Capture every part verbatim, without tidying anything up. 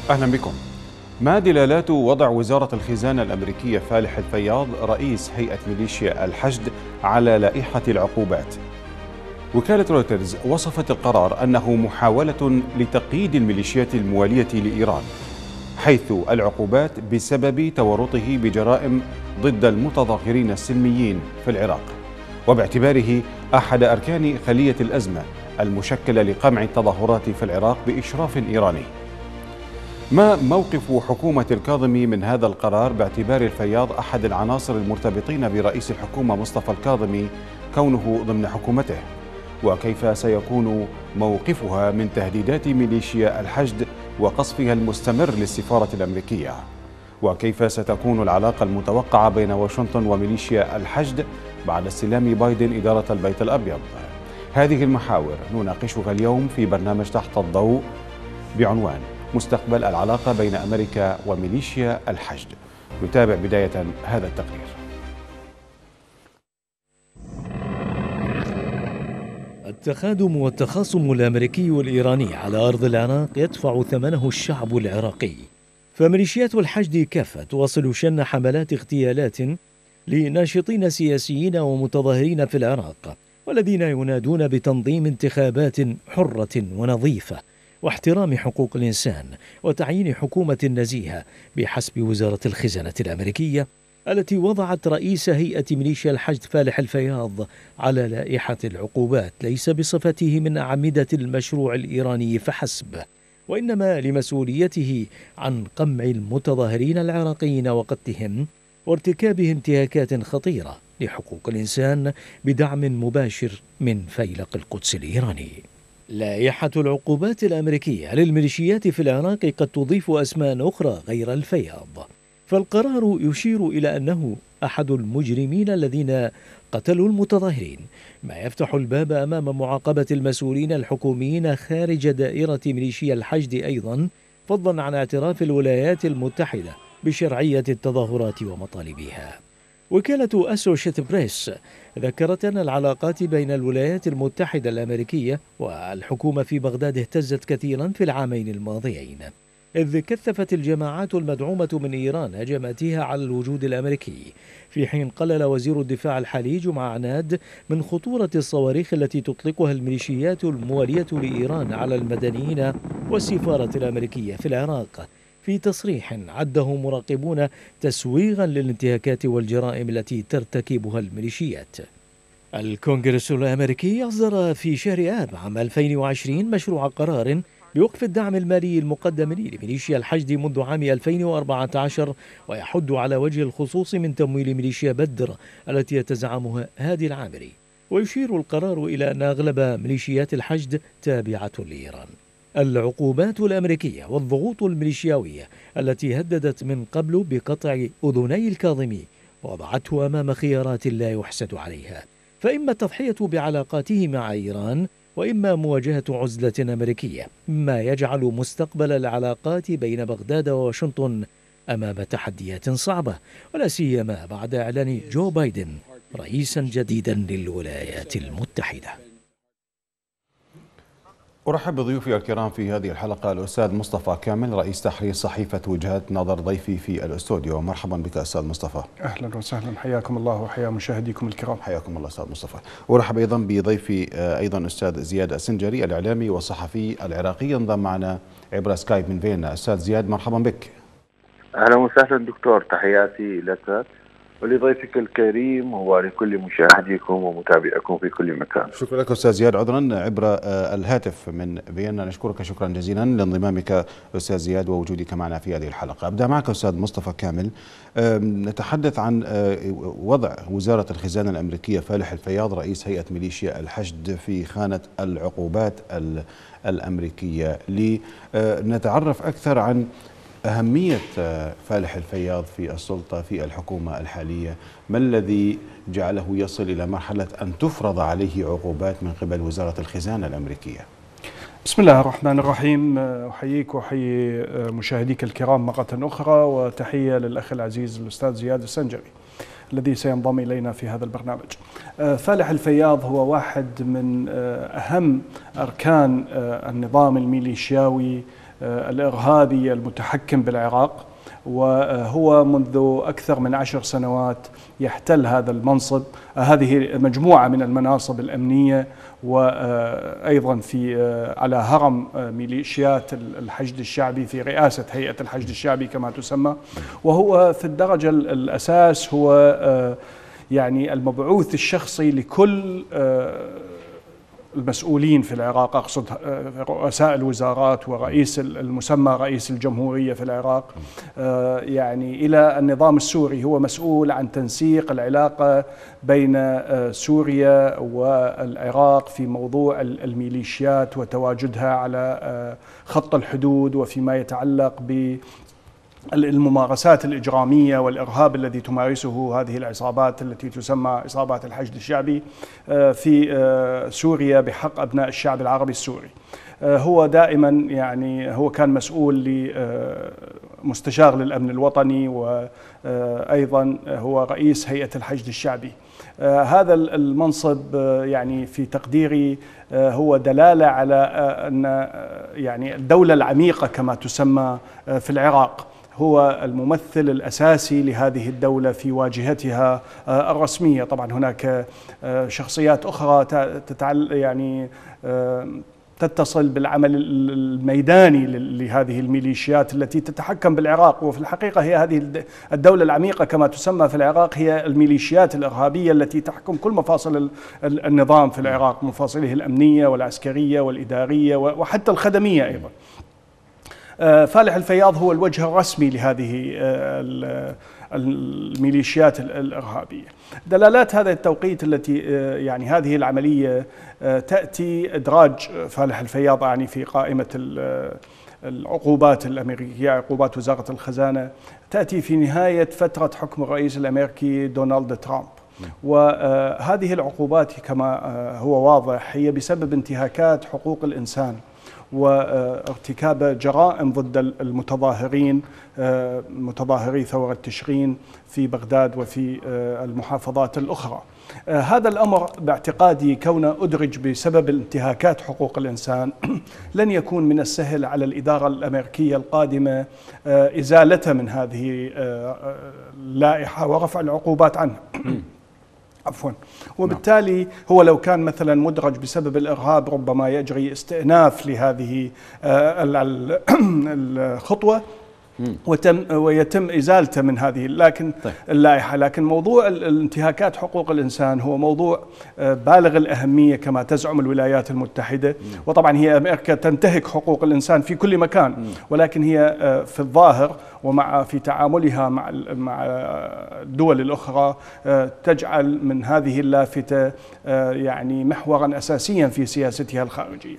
أهلا بكم. ما دلالات وضع وزارة الخزانة الأمريكية فالح الفياض رئيس هيئة ميليشيا الحشد على لائحة العقوبات؟ وكالة رويترز وصفت القرار أنه محاولة لتقييد الميليشيات الموالية لإيران، حيث العقوبات بسبب تورطه بجرائم ضد المتظاهرين السلميين في العراق، وباعتباره أحد أركان خلية الأزمة المشكلة لقمع التظاهرات في العراق بإشراف إيراني. ما موقف حكومة الكاظمي من هذا القرار باعتبار الفياض أحد العناصر المرتبطين برئيس الحكومة مصطفى الكاظمي كونه ضمن حكومته؟ وكيف سيكون موقفها من تهديدات ميليشيا الحشد وقصفها المستمر للسفارة الأمريكية؟ وكيف ستكون العلاقة المتوقعة بين واشنطن وميليشيا الحشد بعد استلام بايدن إدارة البيت الأبيض؟ هذه المحاور نناقشها اليوم في برنامج تحت الضوء بعنوان مستقبل العلاقة بين أمريكا وميليشيا الحشد. نتابع بداية هذا التقرير. التخادم والتخاصم الأمريكي والإيراني على أرض العراق يدفع ثمنه الشعب العراقي، فميليشيات الحشد كافة تواصل شن حملات اغتيالات لناشطين سياسيين ومتظاهرين في العراق، والذين ينادون بتنظيم انتخابات حرة ونظيفة واحترام حقوق الإنسان وتعيين حكومة نزيهة بحسب وزارة الخزانة الأمريكية، التي وضعت رئيس هيئة ميليشيا الحشد فالح الفياض على لائحة العقوبات ليس بصفته من أعمدة المشروع الإيراني فحسب، وإنما لمسؤوليته عن قمع المتظاهرين العراقيين وقتلهم وارتكاب انتهاكات خطيرة لحقوق الإنسان بدعم مباشر من فيلق القدس الإيراني. لائحة العقوبات الأمريكية للميليشيات في العراق قد تضيف أسماء أخرى غير الفياض، فالقرار يشير إلى أنه أحد المجرمين الذين قتلوا المتظاهرين، ما يفتح الباب أمام معاقبة المسؤولين الحكوميين خارج دائرة ميليشيا الحشد أيضا، فضلا عن اعتراف الولايات المتحدة بشرعية التظاهرات ومطالبها. وكالة أسوشيت بريس ذكرت أن العلاقات بين الولايات المتحدة الأمريكية والحكومة في بغداد اهتزت كثيرا في العامين الماضيين، إذ كثفت الجماعات المدعومة من إيران هجماتها على الوجود الأمريكي، في حين قلل وزير الدفاع الحالي جمعة عناد من خطورة الصواريخ التي تطلقها الميليشيات الموالية لإيران على المدنيين والسفارة الأمريكية في العراق، في تصريح عده مراقبون تسويغا للانتهاكات والجرائم التي ترتكبها الميليشيات. الكونغرس الأمريكي أصدر في شهر آب عام ألفين وعشرين مشروع قرار بوقف الدعم المالي المقدم لميليشيا الحشد منذ عام ألفين وأربعة عشر، ويحد على وجه الخصوص من تمويل ميليشيا بدر التي يتزعمها هادي العامري. ويشير القرار إلى أن أغلب ميليشيات الحشد تابعة لإيران. العقوبات الأمريكية والضغوط الميليشياوية التي هددت من قبل بقطع أذني الكاظمي وضعته أمام خيارات لا يحسد عليها، فإما التضحية بعلاقاته مع إيران، وإما مواجهة عزلة أمريكية، مما يجعل مستقبل العلاقات بين بغداد وواشنطن أمام تحديات صعبة، ولا سيما بعد إعلان جو بايدن رئيسا جديدا للولايات المتحدة. أرحب بضيوفي الكرام في هذه الحلقة الأستاذ مصطفى كامل رئيس تحرير صحيفة وجهات نظر ضيفي في الاستوديو. مرحبا بك أستاذ مصطفى. أهلا وسهلا، حياكم الله وحيا مشاهديكم الكرام. حياكم الله أستاذ مصطفى. أرحب أيضا بضيفي أيضا أستاذ زياد السنجري الإعلامي والصحفي العراقي، ينضم معنا عبر سكايب من فيينا. أستاذ زياد مرحبا بك. أهلا وسهلا دكتور، تحياتي لك ولضيفك الكريم ولكل مشاهديكم ومتابعيكم في كل مكان. شكرا لك أستاذ زياد، عذرا عبر الهاتف من فيينا. نشكرك شكرا جزيلا لانضمامك أستاذ زياد ووجودك معنا في هذه الحلقة. أبدأ معك أستاذ مصطفى كامل، نتحدث عن وضع وزارة الخزانة الأمريكية فالح الفياض رئيس هيئة ميليشيا الحشد في خانة العقوبات الأمريكية، لنتعرف أكثر عن أهمية فالح الفياض في السلطة في الحكومة الحالية. ما الذي جعله يصل إلى مرحلة أن تفرض عليه عقوبات من قبل وزارة الخزانة الأمريكية؟ بسم الله الرحمن الرحيم. أحييك وأحيي مشاهديك الكرام مرة أخرى، وتحية للأخ العزيز الأستاذ زياد السنجري الذي سينضم إلينا في هذا البرنامج. فالح الفياض هو واحد من أهم أركان النظام الميليشياوي الإرهابي المتحكم بالعراق، وهو منذ أكثر من عشر سنوات يحتل هذا المنصب، هذه مجموعة من المناصب الأمنية، وأيضا في على هرم ميليشيات الحشد الشعبي في رئاسة هيئة الحشد الشعبي كما تسمى. وهو في الدرجة الأساس هو يعني المبعوث الشخصي لكل المسؤولين في العراق، أقصد رؤساء الوزارات ورئيس المسمى رئيس الجمهورية في العراق، يعني إلى النظام السوري. هو مسؤول عن تنسيق العلاقة بين سوريا والعراق في موضوع الميليشيات وتواجدها على خط الحدود، وفيما يتعلق ب الممارسات الإجرامية والإرهاب الذي تمارسه هذه العصابات التي تسمى عصابات الحشد الشعبي في سوريا بحق أبناء الشعب العربي السوري. هو دائما يعني هو كان مسؤول لمستشار للأمن الوطني، وأيضا هو رئيس هيئة الحشد الشعبي. هذا المنصب يعني في تقديري هو دلالة على أن يعني الدولة العميقة كما تسمى في العراق هو الممثل الأساسي لهذه الدولة في واجهتها الرسمية. طبعا هناك شخصيات أخرى تتعلق يعني تتصل بالعمل الميداني لهذه الميليشيات التي تتحكم بالعراق، وفي الحقيقة هي هذه الدولة العميقة كما تسمى في العراق هي الميليشيات الإرهابية التي تحكم كل مفاصل النظام في العراق، مفاصله الأمنية والعسكرية والإدارية وحتى الخدمية أيضا. فالح الفياض هو الوجه الرسمي لهذه الميليشيات الإرهابية. دلالات هذا التوقيت التي يعني هذه العملية تأتي إدراج فالح الفياض يعني في قائمة العقوبات الأمريكية، عقوبات وزارة الخزانة، تأتي في نهاية فترة حكم الرئيس الأمريكي دونالد ترامب. وهذه العقوبات كما هو واضح هي بسبب انتهاكات حقوق الإنسان وارتكاب جرائم ضد المتظاهرين، متظاهري ثورة تشرين في بغداد وفي المحافظات الأخرى. هذا الأمر باعتقادي كونه أدرج بسبب انتهاكات حقوق الإنسان لن يكون من السهل على الإدارة الأمريكية القادمة إزالته من هذه اللائحة ورفع العقوبات عنه. عفوا. وبالتالي هو لو كان مثلا مدرج بسبب الإرهاب ربما يجري استئناف لهذه الخطوة وتم ويتم إزالته من هذه لكن اللائحة. لكن موضوع الانتهاكات حقوق الإنسان هو موضوع بالغ الأهمية كما تزعم الولايات المتحدة، وطبعا هي أمريكا تنتهك حقوق الإنسان في كل مكان، ولكن هي في الظاهر ومع في تعاملها مع مع الدول الأخرى تجعل من هذه اللافتة يعني محورا أساسيا في سياستها الخارجية.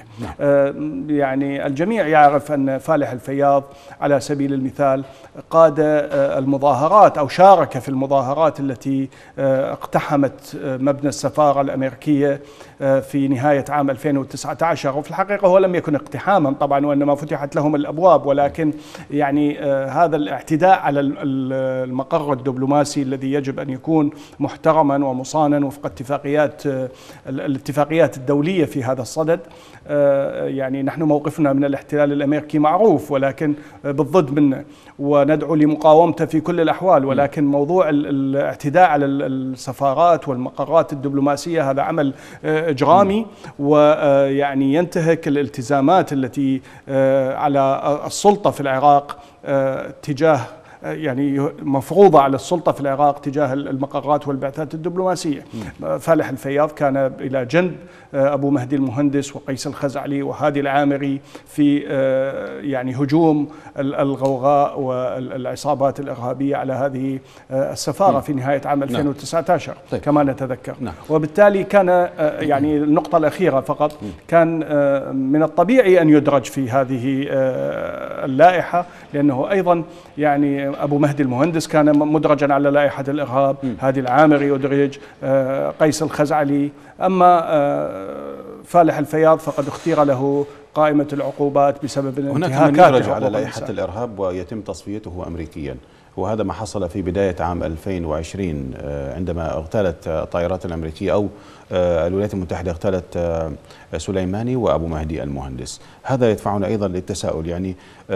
يعني الجميع يعرف أن فالح الفياض على سبيل المثال قاد المظاهرات أو شارك في المظاهرات التي اقتحمت مبنى السفارة الأمريكية في نهاية عام ألفين وتسعة عشر. وفي الحقيقة هو لم يكن اقتحاما طبعا، وإنما فتحت لهم الأبواب، ولكن يعني هذا الاعتداء على المقر الدبلوماسي الذي يجب أن يكون محترما ومصانا وفق اتفاقيات الاتفاقيات الدولية في هذا الصدد. يعني نحن موقفنا من الاحتلال الأمريكي معروف، ولكن بالضد منه وندعو لمقاومته في كل الأحوال، ولكن موضوع الاعتداء على السفارات والمقرات الدبلوماسية هذا عمل إجرامي، ويعني ينتهك الالتزامات التي على السلطة في العراق تجاه يعني مفروضة على السلطة في العراق تجاه المقرات والبعثات الدبلوماسية. فالح الفياض كان إلى جنب أبو مهدي المهندس وقيس الخزعلي وهادي العامري في يعني هجوم الغوغاء والعصابات الإرهابية على هذه السفارة في نهاية عام ألفين وتسعة عشر كما نتذكر. وبالتالي كان يعني النقطة الأخيرة فقط، كان من الطبيعي أن يدرج في هذه اللائحة، لأنه أيضا يعني أبو مهدي المهندس كان مدرجا على لائحة الإرهاب، هادي العامري أدرج، قيس الخزعلي. أما فالح الفياض فقد اختير له قائمة العقوبات بسبب الانتهاكات. هناك من يدرج على لائحة الإرهاب ويتم تصفيته أمريكيا. وهذا ما حصل في بداية عام ألفين وعشرين عندما اغتالت الطائرات الأمريكية أو الولايات المتحدة اغتالت سليماني وأبو مهدي المهندس. هذا يدفعنا أيضا للتساؤل، يعني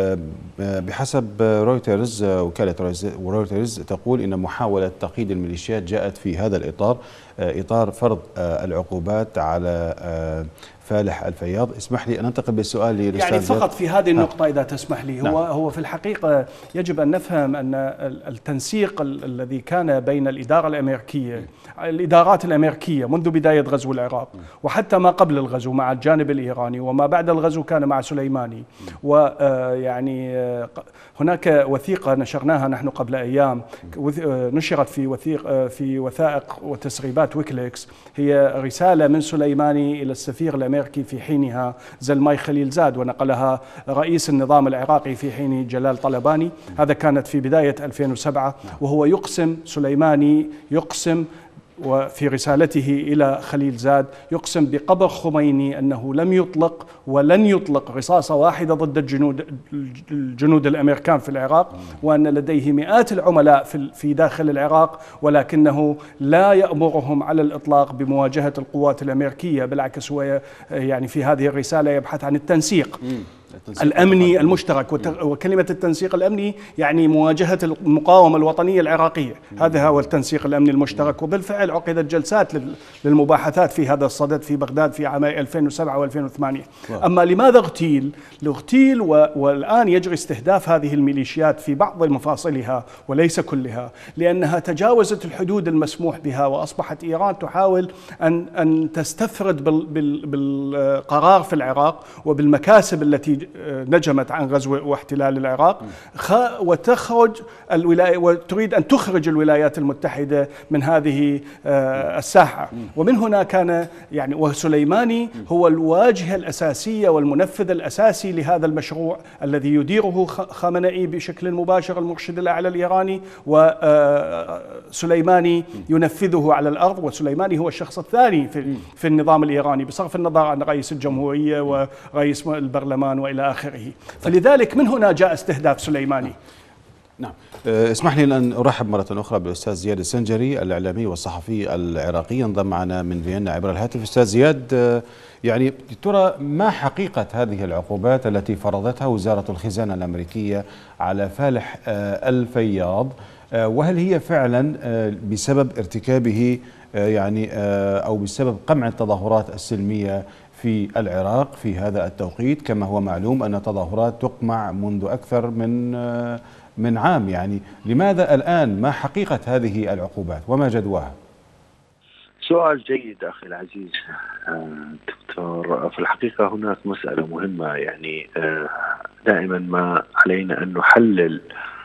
بحسب رويترز، وكالة رويترز تقول إن محاولة تقييد الميليشيات جاءت في هذا الإطار، إطار فرض العقوبات على فالح الفياض. اسمح لي أن أنتقل بالسؤال للأستاذ يعني فقط في هذه النقطة إذا تسمح لي. نعم. هو هو في الحقيقة يجب أن نفهم أن التنسيق الذي كان بين الإدارة الأمريكية الإدارات الأمريكية منذ بداية غزو العراق وحتى ما قبل الغزو مع الجانب الإيراني وما بعد الغزو كان مع سليماني، ويعني هناك وثيقة نشرناها نحن قبل أيام، نشرت في وثيق في وثائق وتسريبات ويكليكس، هي رسالة من سليماني إلى السفير الأمريكي في حينها زلماي خليل زاد، ونقلها رئيس النظام العراقي في حين جلال طلباني. هذا كانت في بداية ألفين وسبعة، وهو يقسم سليماني يقسم وفي رسالته إلى خليل زاد يقسم بقبر خميني أنه لم يطلق ولن يطلق رصاصة واحدة ضد الجنود الجنود الأمريكان في العراق، وأن لديه مئات العملاء في داخل العراق ولكنه لا يأمرهم على الإطلاق بمواجهة القوات الأمريكية، بالعكس هو يعني في هذه الرسالة يبحث عن التنسيق الأمني المشترك. وكلمة التنسيق الأمني يعني مواجهة المقاومة الوطنية العراقية، هذا هو التنسيق الأمني المشترك. وبالفعل عقدت جلسات للمباحثات في هذا الصدد في بغداد في عامي ألفين وسبعة وألفين وثمانية. أما لماذا اغتيل؟ اغتيل والآن يجري استهداف هذه الميليشيات في بعض مفاصلها وليس كلها، لأنها تجاوزت الحدود المسموح بها، وأصبحت إيران تحاول أن أن تستفرد بالقرار في العراق وبالمكاسب التي نجمت عن غزو واحتلال العراق، وتخرج الولاية وتريد أن تخرج الولايات المتحدة من هذه الساحة. ومن هنا كان يعني وسليماني هو الواجهة الأساسية والمنفذ الأساسي لهذا المشروع الذي يديره خامنئي بشكل مباشر، المرشد الأعلى الإيراني، وسليماني ينفذه على الأرض. وسليماني هو الشخص الثاني في في النظام الإيراني بصرف النظر عن رئيس الجمهورية ورئيس البرلمان وإلى آخره. فلذلك من هنا جاء استهداف سليماني. نعم. اسمح لي أن أرحب مرة أخرى بالأستاذ زياد السنجري الإعلامي والصحفي العراقي، ينضم معنا من فيينا عبر الهاتف. أستاذ زياد، يعني ترى ما حقيقة هذه العقوبات التي فرضتها وزارة الخزانة الأمريكية على فالح الفياض، وهل هي فعلا بسبب ارتكابه يعني أو بسبب قمع التظاهرات السلمية في العراق في هذا التوقيت؟ كما هو معلوم أن التظاهرات تقمع منذ أكثر من من عام، يعني لماذا الآن؟ ما حقيقة هذه العقوبات وما جدواها؟ سؤال جيد أخي العزيز دكتور. في الحقيقة هناك مسألة مهمة، يعني دائما ما علينا أن نحلل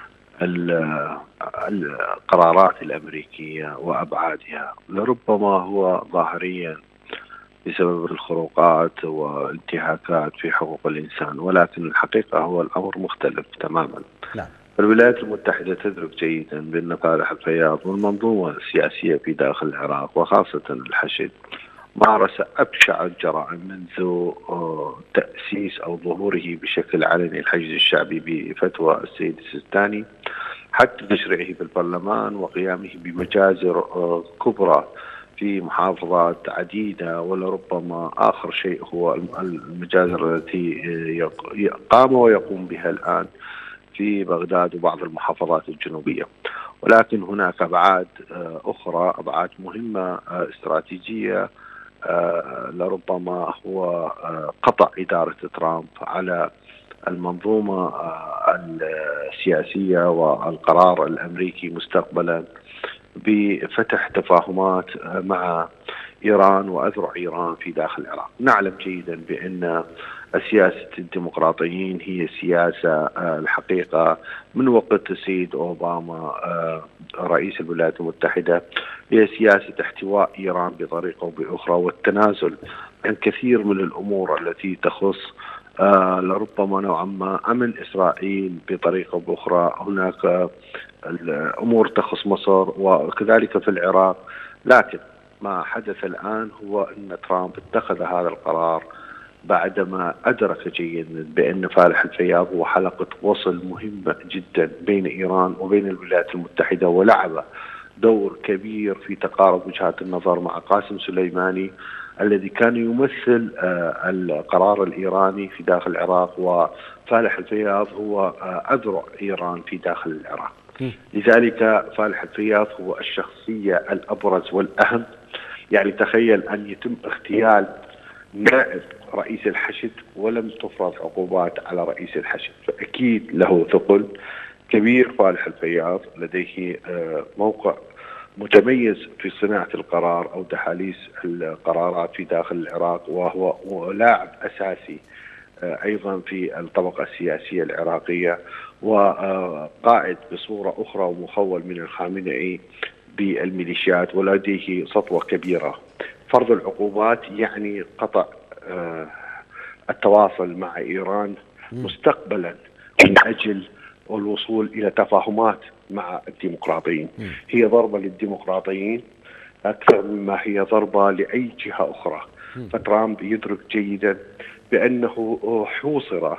القرارات الأمريكية وأبعادها. لربما هو ظاهريا بسبب الخروقات والانتهاكات في حقوق الإنسان، ولكن الحقيقة هو الأمر مختلف تماما. لا. الولايات المتحدة تدرك جيدا بأن فالح الفياض والمنظومة السياسية في داخل العراق وخاصة الحشد مارس أبشع الجرائم منذ تأسيس أو ظهوره بشكل علني الحشد الشعبي بفتوى السيد السيستاني حتى تشريعه بالبرلمان وقيامه بمجازر كبرى في محافظات عديدة. ولربما آخر شيء هو المجازر التي قام ويقوم بها الآن في بغداد وبعض المحافظات الجنوبية. ولكن هناك أبعاد أخرى، أبعاد مهمة استراتيجية، لربما هو قطع إدارة ترامب على المنظومة السياسية والقرار الأمريكي مستقبلا بفتح تفاهمات مع إيران وأذرع إيران في داخل العراق. نعلم جيدا بأن سياسة الديمقراطيين هي سياسة الحقيقة من وقت السيد أوباما رئيس الولايات المتحدة، هي سياسة احتواء إيران بطريقة أو بأخرى والتنازل عن كثير من الأمور التي تخص لربما نوعا ما أمن إسرائيل بطريقة أو بأخرى. هناك الأمور تخص مصر وكذلك في العراق. لكن ما حدث الآن هو أن ترامب اتخذ هذا القرار بعدما أدرك جيدا بأن فالح الفياض هو حلقة وصل مهمة جدا بين إيران وبين الولايات المتحدة، ولعب دور كبير في تقارب وجهات النظر مع قاسم سليماني الذي كان يمثل القرار الإيراني في داخل العراق، وفالح الفياض هو أذرع إيران في داخل العراق. لذلك فالح الفياض هو الشخصية الأبرز والأهم. يعني تخيل أن يتم اغتيال نائب رئيس الحشد ولم تفرض عقوبات على رئيس الحشد، فأكيد له ثقل كبير. فالح الفياض لديه موقع متميز في صناعة القرار أو دحاليز القرارات في داخل العراق، وهو لاعب أساسي أيضا في الطبقة السياسية العراقية، وقائد بصورة أخرى ومخول من الخامنئي بالميليشيات، ولديه سطوة كبيرة. فرض العقوبات يعني قطع التواصل مع إيران مستقبلا من أجل الوصول إلى تفاهمات مع الديمقراطيين. هي ضربة للديمقراطيين أكثر مما هي ضربة لأي جهة أخرى. فترامب يدرك جيدا بأنه حوصر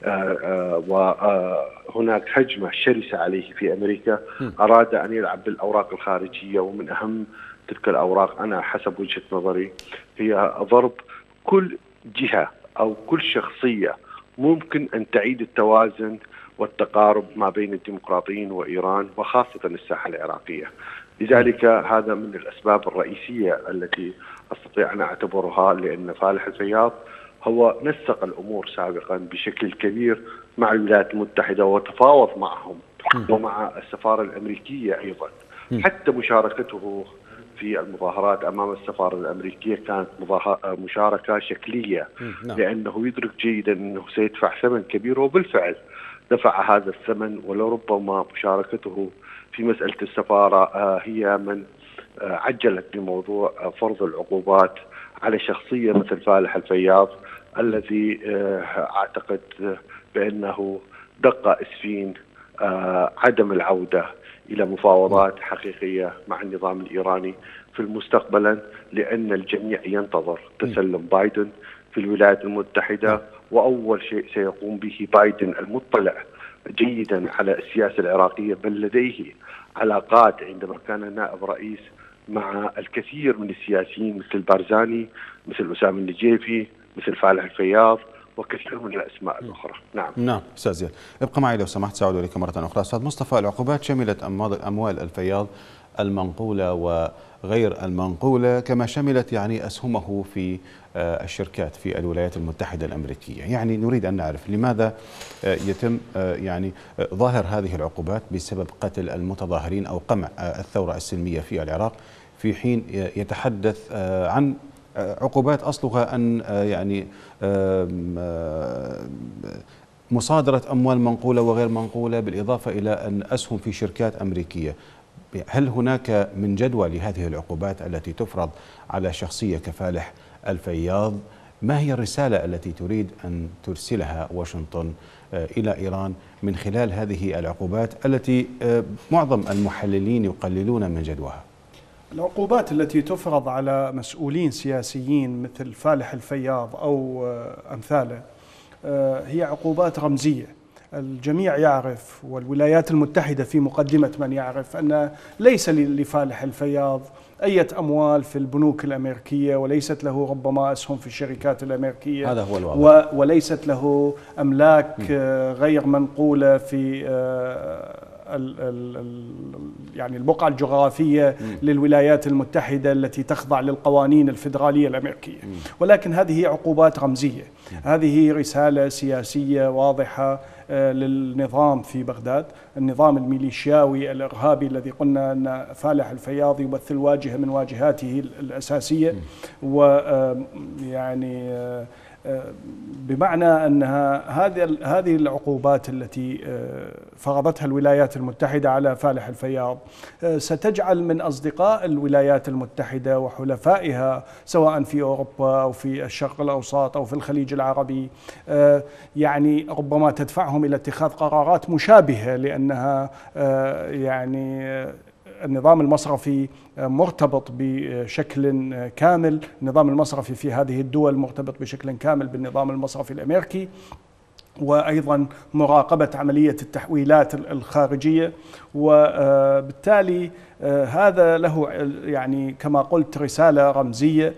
وهناك هجمة شرسة عليه في أمريكا. أراد أن يلعب بالأوراق الخارجية، ومن أهم تلك الأوراق أنا حسب وجهة نظري هي ضرب كل جهة أو كل شخصية ممكن أن تعيد التوازن والتقارب ما بين الديمقراطيين وإيران، وخاصة الساحة العراقية. لذلك هذا من الأسباب الرئيسية التي أستطيع أن أعتبرها، لأن فالح الفياض هو نسق الأمور سابقا بشكل كبير مع الولايات المتحدة وتفاوض معهم ومع السفارة الأمريكية أيضا. حتى مشاركته في المظاهرات أمام السفارة الأمريكية كانت مشاركة شكلية، لأنه يدرك جيدا أنه سيدفع ثمن كبير، وبالفعل دفع هذا الثمن. ولربما مشاركته في مسألة السفارة هي من عجلت بموضوع فرض العقوبات على شخصية مثل فالح الفياض، الذي أعتقد بأنه دق إسفين عدم العودة إلى مفاوضات حقيقية مع النظام الإيراني في المستقبل، لأن الجميع ينتظر تسلم بايدن في الولايات المتحدة. وأول شيء سيقوم به بايدن المطلع جيدا على السياسة العراقية، بل لديه علاقات عندما كان نائب رئيس مع الكثير من السياسيين مثل بارزاني، مثل أسامة النجيفي، مثل فالح الفياض، وكثير من الأسماء الأخرى. نعم نعم أستاذ زياد، ابقى معي لو سمحت، سأعود إليك مرة أخرى. أستاذ مصطفى، العقوبات شملت أموال الفياض المنقولة وغير المنقولة، كما شملت يعني أسهمه في الشركات في الولايات المتحدة الأمريكية. يعني نريد أن نعرف لماذا يتم يعني ظاهر هذه العقوبات بسبب قتل المتظاهرين أو قمع الثورة السلمية في العراق، في حين يتحدث عن عقوبات أصلها أن يعني مصادرة أموال منقولة وغير منقولة، بالإضافة إلى أن أسهم في شركات أمريكية. هل هناك من جدوى لهذه العقوبات التي تفرض على شخصية كفالح الفياض؟ ما هي الرسالة التي تريد أن ترسلها واشنطن إلى إيران من خلال هذه العقوبات التي معظم المحللين يقللون من جدواها؟ العقوبات التي تفرض على مسؤولين سياسيين مثل فالح الفياض أو أمثاله هي عقوبات رمزية. الجميع يعرف، والولايات المتحدة في مقدمة من يعرف، أن ليس لفالح الفياض أي أموال في البنوك الأمريكية، وليست له ربما أسهم في الشركات الأمريكية، هذا هو الواضح، وليست له أملاك غير منقولة في ال ال يعني البقعة الجغرافية للولايات المتحدة التي تخضع للقوانين الفيدرالية الأمريكية. ولكن هذه عقوبات رمزية، هذه رسالة سياسية واضحة للنظام في بغداد، النظام الميليشياوي الإرهابي الذي قلنا أن فالح الفياض يمثل واجهة من واجهاته الأساسية. ويعني بمعنى أنها هذه هذه العقوبات التي فرضتها الولايات المتحدة على فالح الفياض ستجعل من أصدقاء الولايات المتحدة وحلفائها سواء في أوروبا أو في الشرق الأوسط أو في الخليج العربي يعني ربما تدفعهم إلى اتخاذ قرارات مشابهة، لأنها يعني النظام المصرفي مرتبط بشكل كامل، النظام المصرفي في هذه الدول مرتبط بشكل كامل بالنظام المصرفي الأمريكي، وأيضا مراقبة عملية التحويلات الخارجية، وبالتالي هذا له يعني كما قلت رسالة رمزية،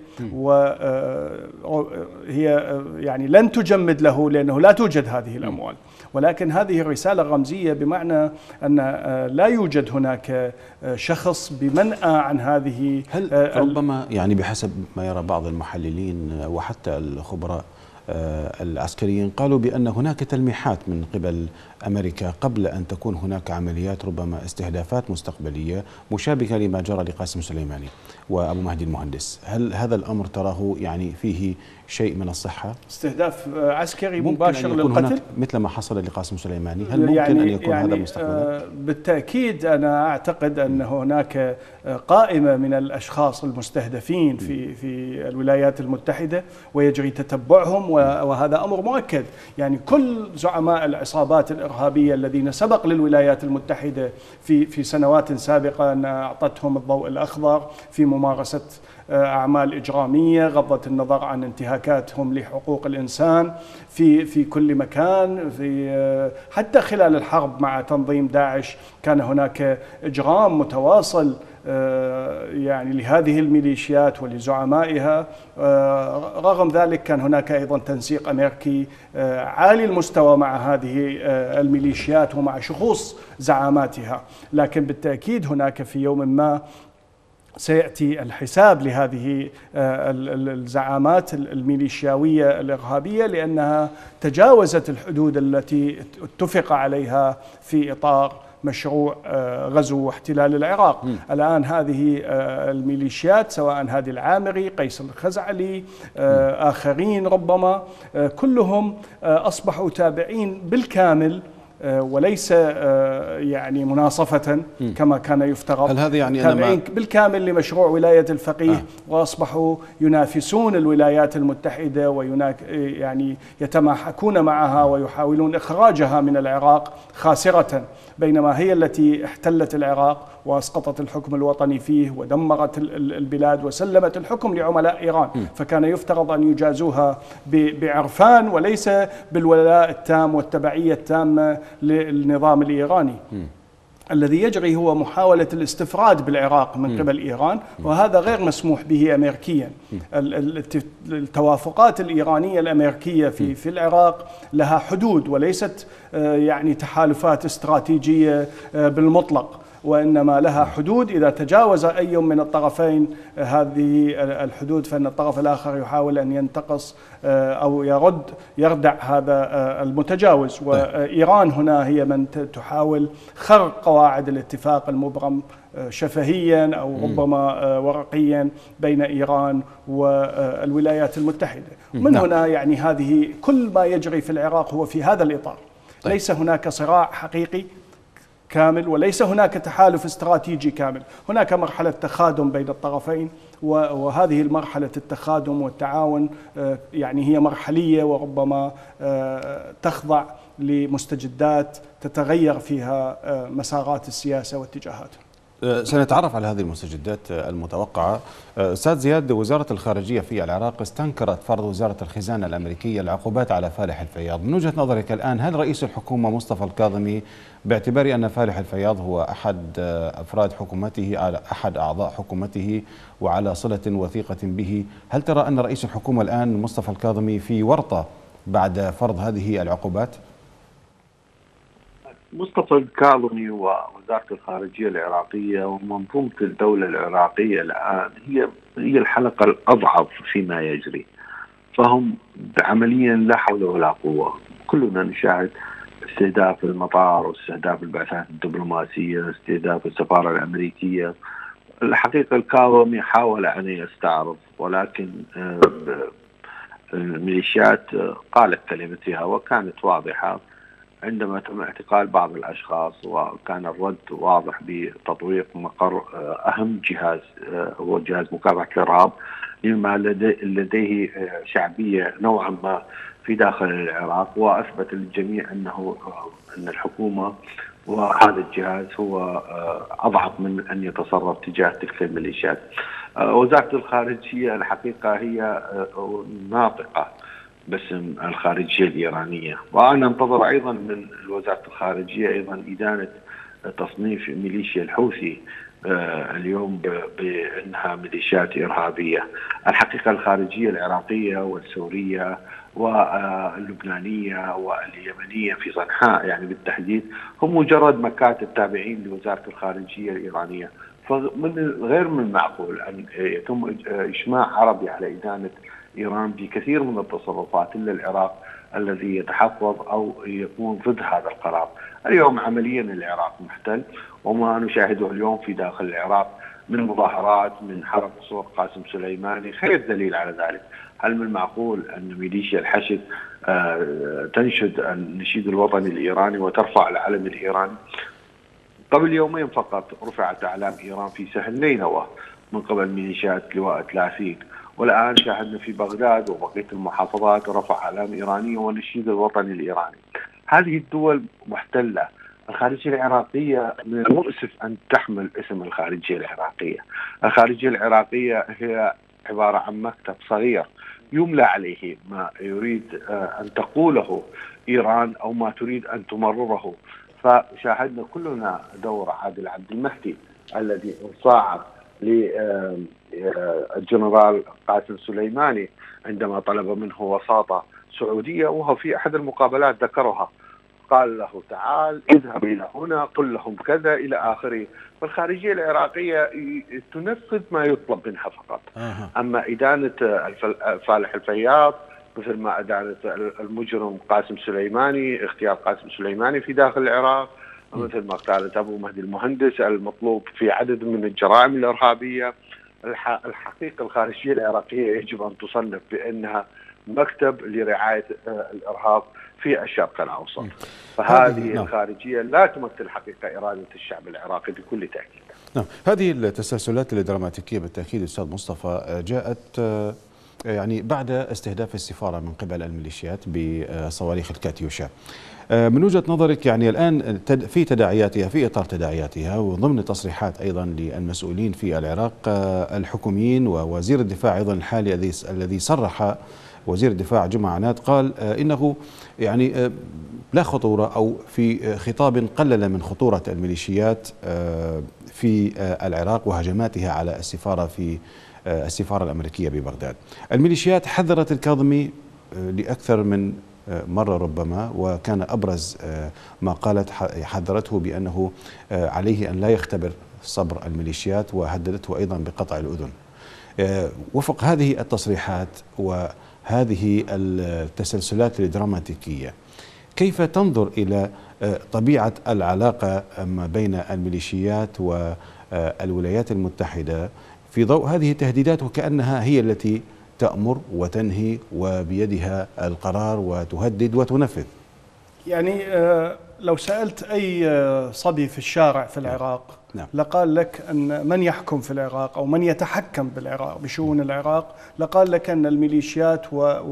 وهي يعني لن تجمد له لأنه لا توجد هذه الأموال، ولكن هذه الرسالة الرمزية بمعنى أن لا يوجد هناك شخص بمنأى عن هذه. هل ربما يعني بحسب ما يرى بعض المحللين وحتى الخبراء العسكريين قالوا بأن هناك تلميحات من قبل أمريكا قبل أن تكون هناك عمليات ربما استهدافات مستقبلية مشابهة لما جرى لقاسم سليماني وأبو مهدي المهندس؟ هل هذا الأمر تراه يعني فيه شيء من الصحة؟ استهداف عسكري مباشر للقتل مثل ما حصل لقاسم سليماني، هل ممكن يعني أن يكون يعني هذا مستقبلا؟ بالتأكيد أنا أعتقد أن هناك قائمة من الأشخاص المستهدفين في في الولايات المتحدة ويجري تتبعهم، وهذا أمر مؤكد. يعني كل زعماء العصابات الإرهابية الذين سبق للولايات المتحدة في في سنوات سابقة أن أعطتهم الضوء الأخضر في ممارسة أعمال إجرامية، غضت النظر عن انتهاكاتهم لحقوق الإنسان في في كل مكان، في حتى خلال الحرب مع تنظيم داعش كان هناك إجرام متواصل يعني لهذه الميليشيات ولزعمائها. رغم ذلك كان هناك أيضا تنسيق أمريكي عالي المستوى مع هذه الميليشيات ومع شخوص زعاماتها، لكن بالتأكيد هناك في يوم ما سيأتي الحساب لهذه الزعامات الميليشياوية الإرهابية، لأنها تجاوزت الحدود التي اتفق عليها في إطار مشروع غزو واحتلال العراق. م. الآن هذه الميليشيات سواء هادي العامري، قيس الخزعلي، م. آخرين ربما كلهم أصبحوا تابعين بالكامل وليس يعني مناصفة كما كان يفترض. هل هذا يعني تابعين بالكامل لمشروع ولاية الفقيه آه. وأصبحوا ينافسون الولايات المتحدة ويناك يعني يتماحكون معها ويحاولون إخراجها من العراق خاسرة، بينما هي التي احتلت العراق وأسقطت الحكم الوطني فيه ودمرت البلاد وسلمت الحكم لعملاء إيران. م. فكان يفترض أن يجازوها بعرفان وليس بالولاء التام والتبعية التامة للنظام الإيراني. م. الذي يجري هو محاولة الاستفراد بالعراق من قبل إيران، وهذا غير مسموح به أمريكيا. التوافقات الإيرانية الأمريكية في في العراق لها حدود وليست يعني تحالفات استراتيجية بالمطلق، وإنما لها حدود. إذا تجاوز أي من الطرفين هذه الحدود فإن الطرف الآخر يحاول أن ينتقص أو يرد يردع هذا المتجاوز. وإيران هنا هي من تحاول خرق قواعد الاتفاق المبرم شفهيا أو ربما ورقيا بين إيران والولايات المتحدة. من هنا يعني هذه كل ما يجري في العراق هو في هذا الإطار. ليس هناك صراع حقيقي كامل وليس هناك تحالف استراتيجي كامل، هناك مرحلة تخادم بين الطرفين، وهذه المرحلة التخادم والتعاون يعني هي مرحلية وربما تخضع لمستجدات تتغير فيها مسارات السياسة واتجاهاتها. سنتعرف على هذه المستجدات المتوقعة. أستاذ زياد، وزارة الخارجية في العراق استنكرت فرض وزارة الخزانة الأمريكية العقوبات على فالح الفياض. من وجهة نظرك الآن، هل رئيس الحكومة مصطفى الكاظمي باعتبار أن فالح الفياض هو أحد أفراد حكومته، أحد أعضاء حكومته وعلى صلة وثيقة به، هل ترى أن رئيس الحكومة الآن مصطفى الكاظمي في ورطة بعد فرض هذه العقوبات؟ مصطفى الكاظمي ووزارة الخارجية العراقية ومنظومة الدولة العراقية الآن هي هي الحلقة الأضعف فيما يجري، فهم عمليا لا حول ولا قوة. كلنا نشاهد استهداف المطار واستهداف البعثات الدبلوماسية، استهداف السفارة الأمريكية. الحقيقة الكاظمي حاول أن يستعرض، ولكن الميليشيات قالت كلمتها وكانت واضحة عندما تم اعتقال بعض الأشخاص، وكان الرد واضح بتطويق مقر أهم جهاز هو جهاز مكافحة الإرهاب، مما لديه شعبية نوعا ما في داخل العراق، وأثبت للجميع أنه أن الحكومة وهذا الجهاز هو أضعف من أن يتصرف تجاه تلك الميليشيات. وزارة الخارجية الحقيقة هي ناطقة باسم الخارجية الإيرانية، وأنا انتظر أيضا من وزارة الخارجية أيضا إدانة تصنيف ميليشيا الحوثي اليوم بأنها ميليشيات إرهابية. الحقيقة الخارجية العراقية والسورية واللبنانية واليمنية في صنعاء يعني بالتحديد هم مجرد مكاتب تابعين لوزارة الخارجية الإيرانية، فمن غير من المعقول أن يتم إجماع عربي على إدانة إيران بكثير من التصرفات إلا العراق الذي يتحفظ أو يكون ضد هذا القرار. اليوم عمليا العراق محتل، وما نشاهده اليوم في داخل العراق من مظاهرات من حرق صور قاسم سليماني خير دليل على ذلك. هل من المعقول أن ميليشيا الحشد تنشد النشيد الوطني الإيراني وترفع العلم الإيراني؟ قبل يومين فقط رفعت أعلام إيران في سهل نينوى من قبل ميليشيات لواء ثلاثين، والآن شاهدنا في بغداد وبقية المحافظات رفع أعلام إيرانية والنشيد الوطني الإيراني. هذه الدول محتلة. الخارجية العراقية من المؤسف أن تحمل اسم الخارجية العراقية. الخارجية العراقية هي عبارة عن مكتب صغير يملى عليه ما يريد أن تقوله إيران أو ما تريد أن تمرره. فشاهدنا كلنا دور عادل عبد المهدي الذي انصاع للجنرال قاسم سليماني عندما طلب منه وساطة سعودية، وهو في أحد المقابلات ذكرها، قال له تعال اذهب إلى هنا قل لهم كذا إلى آخره. فالخارجية العراقية تنفذ ما يطلب منها فقط. أما إدانة فالح الفياض مثل ما أدانت المجرم قاسم سليماني، اغتيال قاسم سليماني في داخل العراق، مثل ما قالت أبو مهدي المهندس المطلوب في عدد من الجرائم الإرهابية. الحقيقة الخارجية العراقية يجب أن تصنف بأنها مكتب لرعاية الإرهاب في الشرق الأوسط. فهذه الخارجية لا تمثل حقيقة إرادة الشعب العراقي بكل تأكيد. نعم، هذه التسلسلات الدراماتيكية بالتأكيد أستاذ مصطفى جاءت يعني بعد استهداف السفارة من قبل الميليشيات بصواريخ الكاتيوشا. من وجهة نظرك يعني الآن في تداعياتها، في إطار تداعياتها وضمن تصريحات أيضا للمسؤولين في العراق الحكوميين ووزير الدفاع أيضا الحالي الذي صرح وزير الدفاع جمعة عناد قال إنه يعني لا خطورة، أو في خطاب قلل من خطورة الميليشيات في العراق وهجماتها على السفارة في السفارة الأمريكية ببغداد. الميليشيات حذرت الكاظمي لأكثر من مرة ربما، وكان أبرز ما قالت حذرته بأنه عليه أن لا يختبر صبر الميليشيات، وهددته أيضا بقطع الأذن. وفق هذه التصريحات وهذه التسلسلات الدراماتيكية، كيف تنظر إلى طبيعة العلاقة ما بين الميليشيات والولايات المتحدة في ضوء هذه التهديدات، وكأنها هي التي تأمر وتنهي وبيدها القرار وتهدد وتنفذ؟ يعني لو سألت أي صبي في الشارع في العراق نعم. لقال لك أن من يحكم في العراق أو من يتحكم بالعراق بشؤون العراق لقال لك أن الميليشيات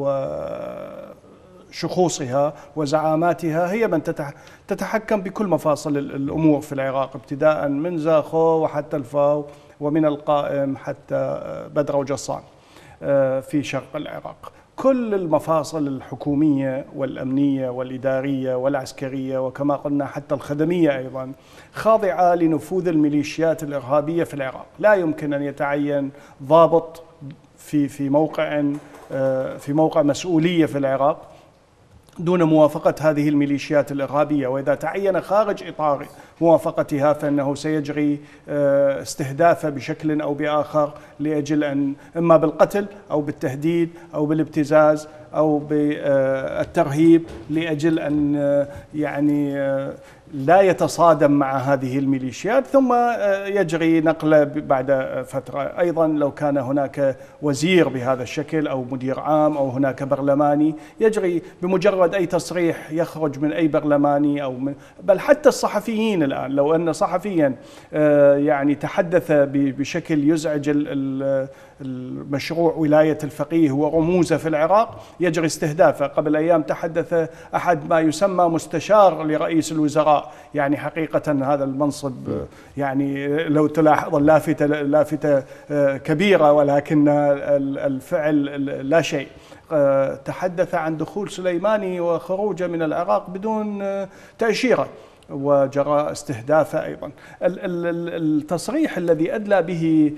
وشخوصها وزعاماتها هي من تتحكم بكل مفاصل الأمور في العراق، ابتداء من زاخو وحتى الفاو ومن القائم حتى بدر وجصان في شرق العراق. كل المفاصل الحكومية والأمنية والإدارية والعسكرية وكما قلنا حتى الخدمية أيضا خاضعة لنفوذ الميليشيات الإرهابية في العراق. لا يمكن أن يتعين ضابط في في موقع في موقع مسؤولية في العراق دون موافقة هذه الميليشيات الإرهابية، وإذا تعين خارج إطار موافقتها فإنه سيجري استهدافه بشكل أو بآخر لأجل أن إما بالقتل أو بالتهديد أو بالابتزاز أو بالترهيب لأجل أن يعني لا يتصادم مع هذه الميليشيات، ثم يجري نقله بعد فترة. أيضا لو كان هناك وزير بهذا الشكل أو مدير عام أو هناك برلماني يجري بمجرد أي تصريح يخرج من أي برلماني أو من بل حتى الصحفيين الآن، لو أن صحفيا يعني تحدث بشكل يزعج مشروع ولاية الفقيه ورموزه في العراق يجري استهدافه. قبل أيام تحدث أحد ما يسمى مستشار لرئيس الوزراء، يعني حقيقة هذا المنصب يعني لو تلاحظ اللافتة لافتة كبيرة ولكن الفعل لا شيء. تحدث عن دخول سليماني وخروجه من العراق بدون تأشيرة وجرى استهدافه أيضا. التصريح الذي أدلى به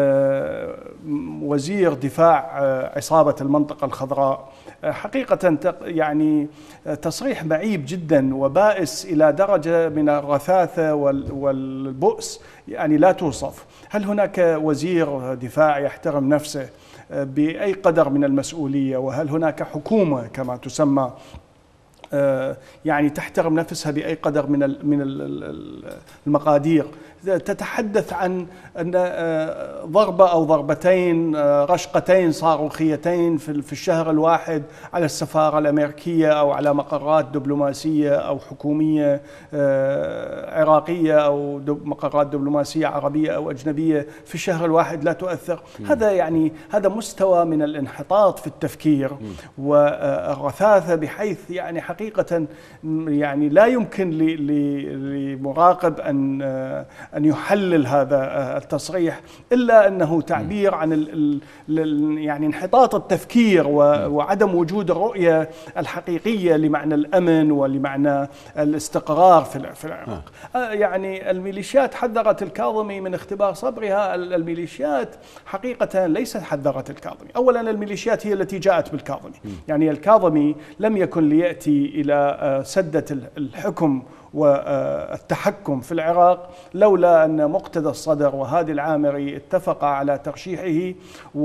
وزير دفاع عصابة المنطقة الخضراء حقيقة يعني تصريح معيب جدا وبائس إلى درجة من الرثاثة والبؤس يعني لا توصف. هل هناك وزير دفاع يحترم نفسه بأي قدر من المسؤولية؟ وهل هناك حكومة كما تسمى يعني تحترم نفسها بأي قدر من من المقادير؟ تتحدث عن أن ضربة أو ضربتين رشقتين صاروخيتين في الشهر الواحد على السفارة الأمريكية أو على مقرات دبلوماسية أو حكومية عراقية أو مقرات دبلوماسية عربية أو أجنبية في الشهر الواحد لا تؤثر. هذا يعني هذا مستوى من الانحطاط في التفكير والرثاثة بحيث يعني حقيقة يعني لا يمكن لمراقب أن أن يحلل هذا التصريح إلا أنه تعبير عن ال ال يعني انحطاط التفكير وعدم وجود الرؤية الحقيقية لمعنى الأمن ولمعنى الاستقرار في العراق. يعني الميليشيات حذرت الكاظمي من اختبار صبرها. الميليشيات حقيقة ليست حذرت الكاظمي. أولا الميليشيات هي التي جاءت بالكاظمي، يعني الكاظمي لم يكن ليأتي إلى سدة الحكم والتحكم في العراق لولا أن مقتدى الصدر وهادي العامري اتفقا على ترشيحه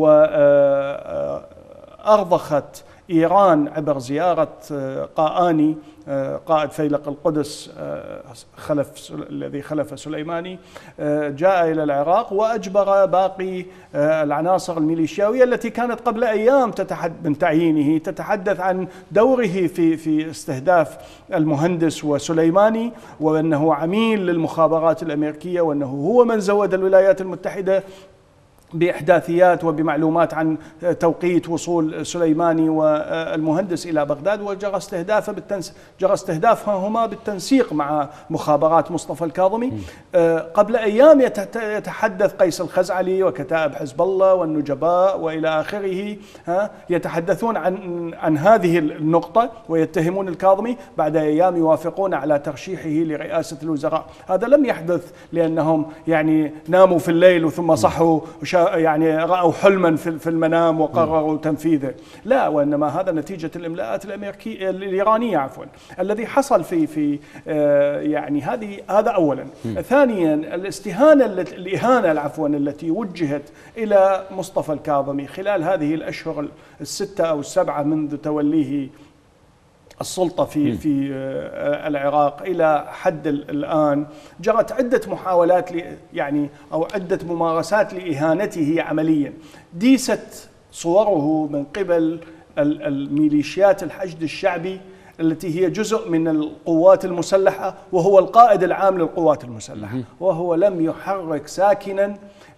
وأرضخت إيران عبر زيارة قاآني قائد فيلق القدس خلف الذي خلف سليماني، جاء إلى العراق وأجبر باقي العناصر الميليشياوية التي كانت قبل أيام تتحدث من تعيينه تتحدث عن دوره في في استهداف المهندس وسليماني، وأنه عميل للمخابرات الأمريكية، وأنه هو من زود الولايات المتحدة بإحداثيات وبمعلومات عن توقيت وصول سليماني والمهندس إلى بغداد، وجرى استهدافه بالتنس جرى استهدافهما بالتنسيق مع مخابرات مصطفى الكاظمي. قبل أيام يتحدث قيس الخزعلي وكتائب حزب الله والنجباء وإلى آخره يتحدثون عن عن هذه النقطة ويتهمون الكاظمي، بعد أيام يوافقون على ترشيحه لرئاسة الوزراء. هذا لم يحدث لأنهم يعني ناموا في الليل ثم صحوا يعني رأوا حلما في المنام وقرروا تنفيذه، لا، وإنما هذا نتيجة الإملاءات الأمريكية الإيرانية عفوا الذي حصل في في يعني هذه هذا أولا. ثانيا الاستهانة الإهانة عفوا التي وجهت إلى مصطفى الكاظمي خلال هذه الأشهر الستة أو السبعة منذ توليه السلطة في في العراق إلى حد الآن. جرت عدة محاولات يعني أو عدة ممارسات لإهانته عمليا. ديست صوره من قبل الميليشيات الحشد الشعبي التي هي جزء من القوات المسلحة، وهو القائد العام للقوات المسلحة، وهو لم يحرك ساكنا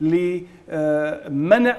لمنع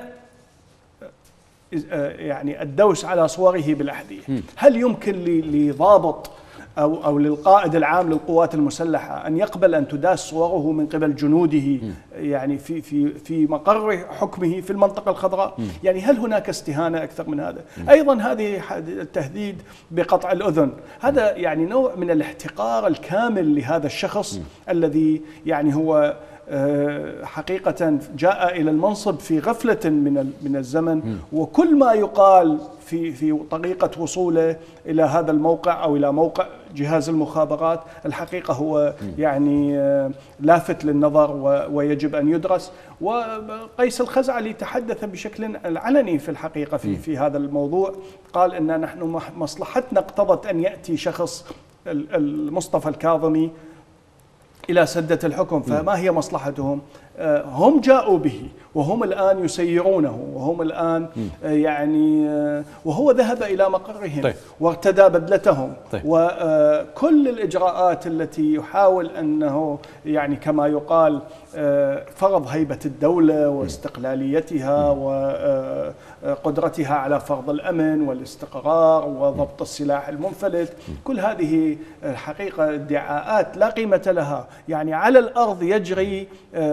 يعني الدوس على صوره بالأحذية. هل يمكن لضابط أو أو للقائد العام للقوات المسلحة أن يقبل أن تداس صوره من قبل جنوده يعني في في في مقر حكمه في المنطقة الخضراء؟ يعني هل هناك استهانة أكثر من هذا؟ أيضا هذه التهديد بقطع الأذن، هذا يعني نوع من الاحتقار الكامل لهذا الشخص الذي يعني هو حقيقة جاء إلى المنصب في غفلة من من الزمن، وكل ما يقال في في طريقة وصوله إلى هذا الموقع أو إلى موقع جهاز المخابرات الحقيقة هو يعني لافت للنظر ويجب أن يدرس. وقيس الخزعلي تحدث بشكل علني في الحقيقة في في هذا الموضوع، قال أن نحن مصلحتنا اقتضت أن يأتي شخص المصطفى الكاظمي إلى سدة الحكم. فما هي مصلحتهم؟ هم جاءوا به وهم الآن يسيرونه، وهم الآن يعني وهو ذهب إلى مقرهم طيب. وارتدى بدلتهم طيب. وكل الإجراءات التي يحاول أنه يعني كما يقال فرض هيبة الدولة واستقلاليتها وقدرتها على فرض الأمن والاستقرار وضبط السلاح المنفلت، كل هذه الحقيقة ادعاءات لا قيمة لها. يعني على الأرض يجري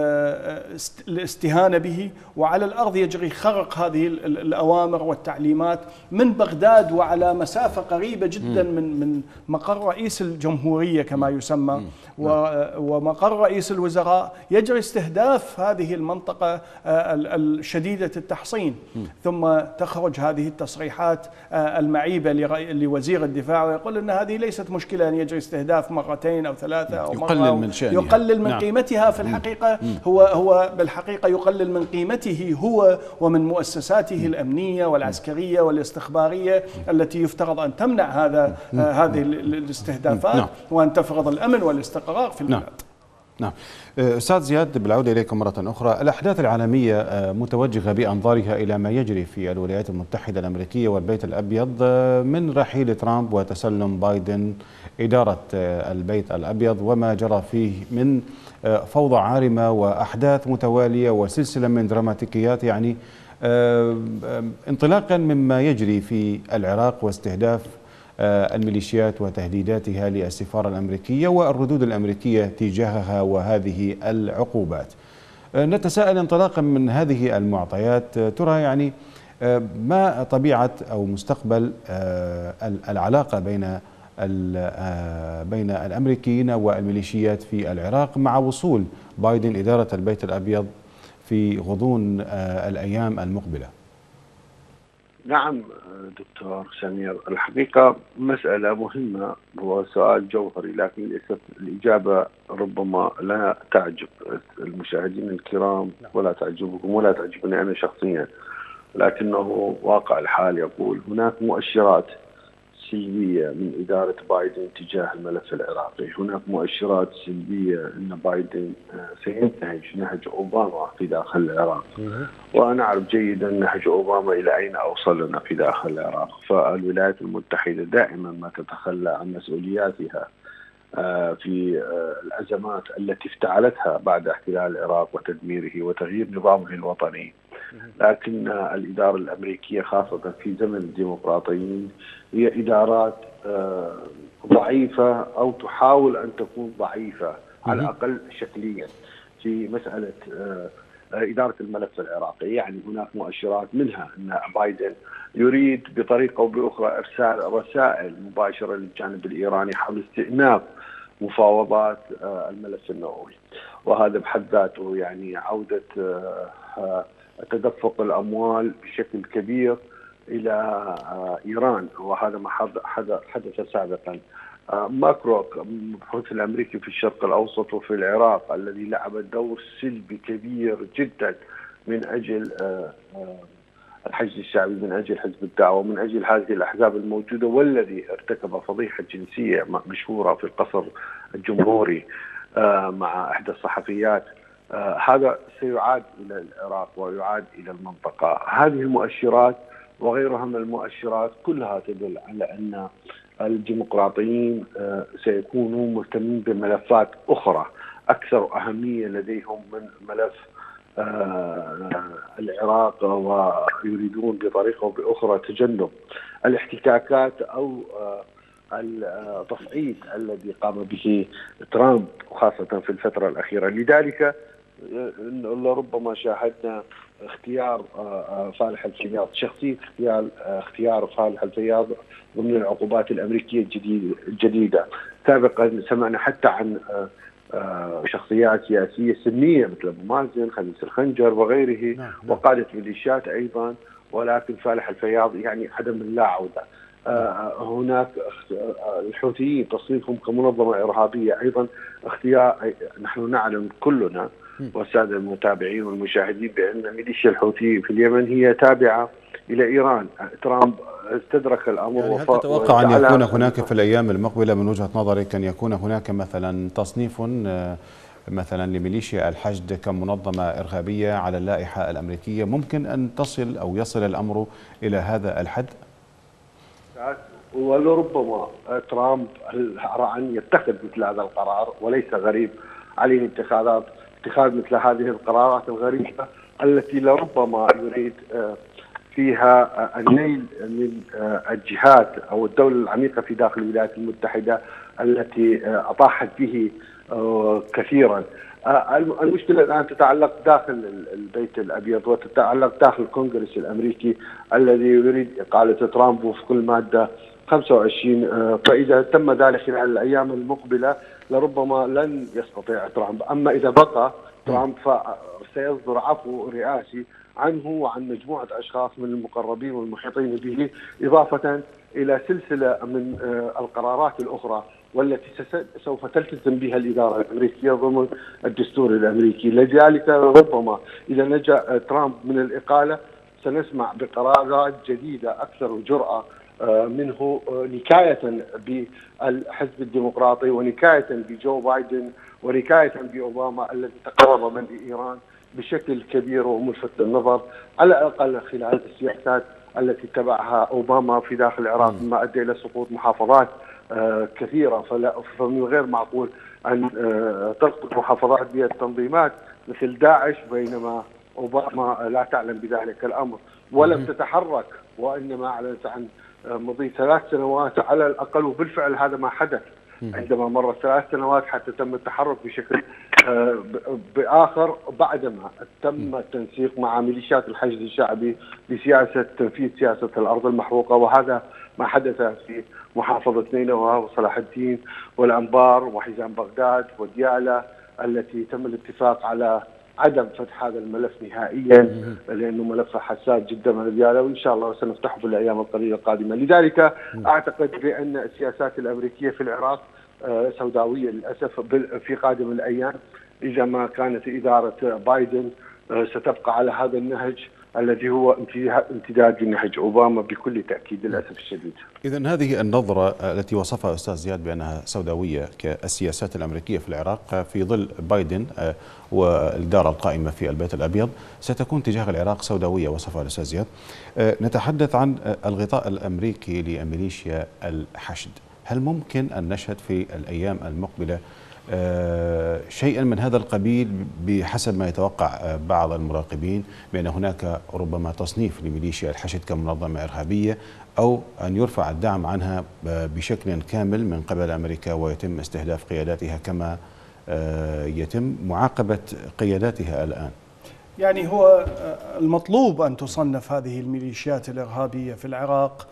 الاستهانة به، وعلى الأرض يجري خرق هذه الأوامر والتعليمات من بغداد وعلى مسافة قريبة جدا من من مقر رئيس الجمهورية كما يسمى ومقر رئيس الوزراء. يجري استهداف هذه المنطقة الشديدة التحصين، ثم تخرج هذه التصريحات المعيبة لوزير الدفاع ويقول أن هذه ليست مشكلة أن يجري استهداف مرتين أو ثلاثة أو مرة، يقلل من شأنها، يقلل من نعم. قيمتها. في الحقيقة هو هو بالحقيقة يقلل من قيمته هو ومن مؤسساته الأمنية والعسكرية والاستخبارية التي يفترض أن تمنع هذا هذه الاستهدافات وأن تفرض الأمن والاستقرار في البلاد. نعم. أستاذ زياد، بالعودة إليكم مرة أخرى، الأحداث العالمية متوجهة بأنظارها إلى ما يجري في الولايات المتحدة الأمريكية والبيت الأبيض من رحيل ترامب وتسلم بايدن إدارة البيت الأبيض، وما جرى فيه من فوضى عارمة وأحداث متوالية وسلسلة من دراماتيكيات، يعني انطلاقا مما يجري في العراق واستهداف الميليشيات وتهديداتها للسفارة الأمريكية والردود الأمريكية تجاهها وهذه العقوبات. نتساءل انطلاقا من هذه المعطيات، ترى يعني ما طبيعة أو مستقبل العلاقة بين بين الأمريكيين والميليشيات في العراق مع وصول بايدن إدارة البيت الأبيض في غضون الأيام المقبلة؟ نعم دكتور سمير، الحقيقة مسألة مهمة، هو سؤال جوهري، لكن للأسف الإجابة ربما لا تعجب المشاهدين الكرام ولا تعجبكم ولا تعجبني أنا شخصيا، لكنه واقع الحال يقول هناك مؤشرات سلبية من إدارة بايدن تجاه الملف العراقي. هناك مؤشرات سلبية أن بايدن سينتهج نهج أوباما في داخل العراق، وأنا أعرف جيدا نهج أوباما إلى أين أوصلنا في داخل العراق. فالولايات المتحدة دائما ما تتخلى عن مسؤولياتها في الأزمات التي افتعلتها بعد احتلال العراق وتدميره وتغيير نظامه الوطني، لكن الإدارة الأمريكية خاصة في زمن الديمقراطيين هي إدارات ضعيفة أو تحاول أن تكون ضعيفة على الأقل شكليا في مسألة إدارة الملف العراقي. يعني هناك مؤشرات منها أن بايدن يريد بطريقة أو بأخرى إرسال رسائل مباشرة للجانب الإيراني حول استئناف مفاوضات الملف النووي، وهذا بحد ذاته يعني عودة تدفق الأموال بشكل كبير إلى إيران، وهذا ما حدث سابقا. ماكروك المبحوث الأمريكي في الشرق الأوسط وفي العراق الذي لعب دور سلبي كبير جدا من أجل الحشد الشعبي، من أجل حزب الدعوة، من أجل هذه الأحزاب الموجودة، والذي ارتكب فضيحة جنسية مشهورة في القصر الجمهوري مع إحدى الصحفيات. هذا سيعاد إلى العراق ويعاد إلى المنطقة. هذه المؤشرات وغيرها من المؤشرات كلها تدل على أن الديمقراطيين سيكونوا مهتمين بملفات أخرى أكثر أهمية لديهم من ملف العراق، ويريدون بطريقة أو بأخرى تجنب الاحتكاكات أو التصعيد الذي قام به ترامب خاصة في الفترة الأخيرة. لذلك لربما شاهدنا اختيار فالح الفياض، شخصية اختيار اختيار فالح الفياض ضمن العقوبات الأمريكية الجديدة. سابقا سمعنا حتى عن شخصيات سياسية سنية مثل أبو مازن، خميس الخنجر وغيره، نعم. وقادة ميليشيات أيضا، ولكن فالح الفياض يعني عدم اللا عودة. آه هناك الحوثيين تصنيفهم كمنظمة إرهابية أيضا اختيار. نحن نعلم كلنا والسادة المتابعين والمشاهدين بأن ميليشيا الحوثي في اليمن هي تابعة إلى إيران. ترامب استدرك الأمر. يعني هل تتوقع أن يكون هناك في الأيام المقبلة من وجهة نظرك أن يكون هناك مثلا تصنيف مثلا لميليشيا الحشد كمنظمة إرهابية على اللائحة الأمريكية، ممكن أن تصل أو يصل الأمر إلى هذا الحد؟ ولربما ترامب أرى أن يتخذ مثل هذا القرار، وليس غريب عليه اتخاذات اتخاذ مثل هذه القرارات الغريبة التي لربما يريد فيها النيل من الجهات أو الدولة العميقة في داخل الولايات المتحدة التي أطاحت به كثيرا. المشكلة الآن تتعلق داخل البيت الأبيض وتتعلق داخل الكونغرس الأمريكي الذي يريد إقالة ترامب وفق المادة خمسة وعشرين، فإذا تم ذلك خلال الأيام المقبلة لربما لن يستطيع ترامب. أما إذا بقى ترامب فسيصدر عفو رئاسي عنه وعن مجموعة أشخاص من المقربين والمحيطين به، إضافة إلى سلسلة من القرارات الأخرى والتي سوف تلتزم بها الإدارة الأمريكية ضمن الدستور الأمريكي. لذلك ربما إذا نجا ترامب من الإقالة سنسمع بقرارات جديدة أكثر جرأة منه، نكاية بالحزب الديمقراطي ونكاية بجو بايدن ونكاية بأوباما الذي تقرب من إيران بشكل كبير وملفت للنظر، على الأقل خلال السياسات التي اتبعها أوباما في داخل العراق مما أدى إلى سقوط محافظات كثيرة. فلا فمن غير معقول أن تسقط محافظات بها التنظيمات مثل داعش بينما أوباما لا تعلم بذلك الأمر ولم تتحرك، وإنما أعلنت عن مضي ثلاث سنوات على الأقل، وبالفعل هذا ما حدث عندما مرت ثلاث سنوات حتى تم التحرك بشكل بآخر بعدما تم التنسيق مع ميليشيات الحشد الشعبي بسياسة تنفيذ سياسة الأرض المحروقة، وهذا ما حدث في محافظة نينوى وصلاح الدين والأنبار وحزام بغداد وديالى التي تم الاتفاق على عدم فتح هذا الملف نهائيا لأنه ملف حساس جدا من ديالى، وإن شاء الله سنفتحه في الأيام القليلة القادمة. لذلك أعتقد بأن السياسات الأمريكية في العراق سوداوية للأسف في قادم الأيام إذا ما كانت إدارة بايدن ستبقى على هذا النهج الذي هو امتداد لنهج أوباما بكل تأكيد للأسف الشديد. إذن هذه النظرة التي وصفها أستاذ زياد بأنها سوداوية كالسياسات الأمريكية في العراق في ظل بايدن والإدارة القائمة في البيت الأبيض ستكون تجاه العراق سوداوية وصفها الأستاذ زياد. نتحدث عن الغطاء الأمريكي لميليشيا الحشد، هل ممكن أن نشهد في الأيام المقبلة شيئا من هذا القبيل بحسب ما يتوقع بعض المراقبين بأن هناك ربما تصنيف لميليشيا الحشد كمنظمة إرهابية، أو أن يرفع الدعم عنها بشكل كامل من قبل أمريكا ويتم استهداف قياداتها كما يتم معاقبة قياداتها الآن؟ يعني هو المطلوب أن تصنف هذه الميليشيات الإرهابية في العراق